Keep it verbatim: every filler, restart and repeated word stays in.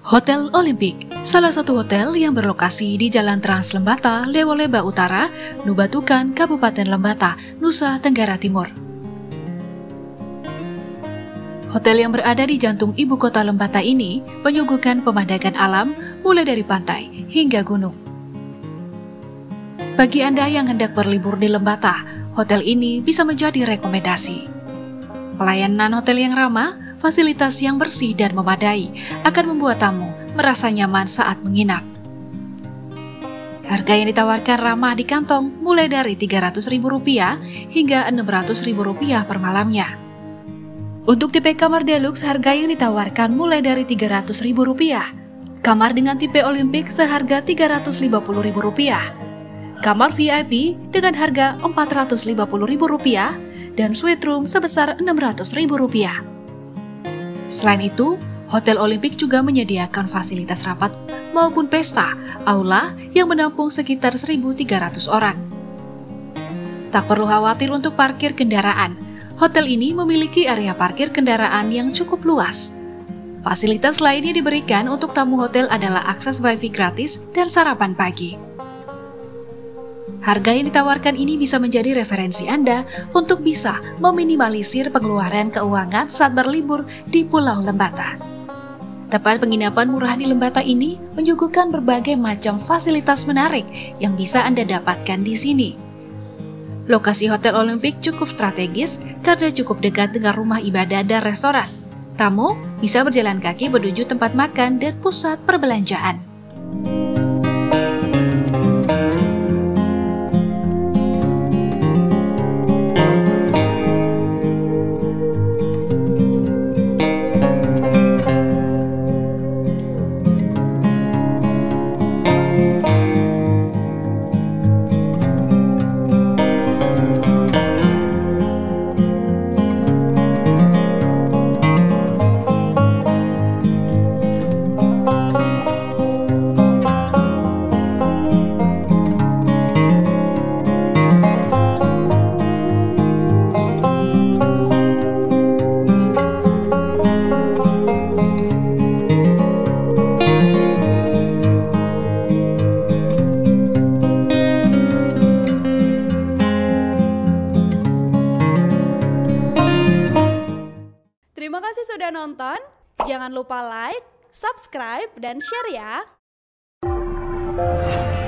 Hotel Olimpik, salah satu hotel yang berlokasi di Jalan Trans Lembata, Lewoleba Utara, Nubatukan, Kabupaten Lembata, Nusa Tenggara Timur. Hotel yang berada di jantung ibu kota Lembata ini menyuguhkan pemandangan alam mulai dari pantai hingga gunung. Bagi Anda yang hendak berlibur di Lembata, hotel ini bisa menjadi rekomendasi. Pelayanan hotel yang ramah, fasilitas yang bersih dan memadai akan membuat tamu merasa nyaman saat menginap. Harga yang ditawarkan ramah di kantong mulai dari tiga ratus ribu rupiah hingga enam ratus ribu rupiah per malamnya. Untuk tipe kamar deluxe, harga yang ditawarkan mulai dari tiga ratus ribu rupiah. Kamar dengan tipe Olimpik seharga tiga ratus lima puluh ribu rupiah. Kamar V I P dengan harga empat ratus lima puluh ribu rupiah dan suite room sebesar enam ratus ribu rupiah. Selain itu, Hotel Olimpik juga menyediakan fasilitas rapat maupun pesta, aula yang menampung sekitar seribu tiga ratus orang. Tak perlu khawatir untuk parkir kendaraan. Hotel ini memiliki area parkir kendaraan yang cukup luas. Fasilitas lain yang diberikan untuk tamu hotel adalah akses wifi gratis dan sarapan pagi. Harga yang ditawarkan ini bisa menjadi referensi Anda untuk bisa meminimalisir pengeluaran keuangan saat berlibur di Pulau Lembata. Tempat penginapan murah di Lembata ini menyuguhkan berbagai macam fasilitas menarik yang bisa Anda dapatkan di sini. Lokasi Hotel Olimpik cukup strategis karena cukup dekat dengan rumah ibadah dan restoran. Tamu bisa berjalan kaki menuju tempat makan dan pusat perbelanjaan. Terima kasih sudah nonton, jangan lupa like, subscribe, dan share ya!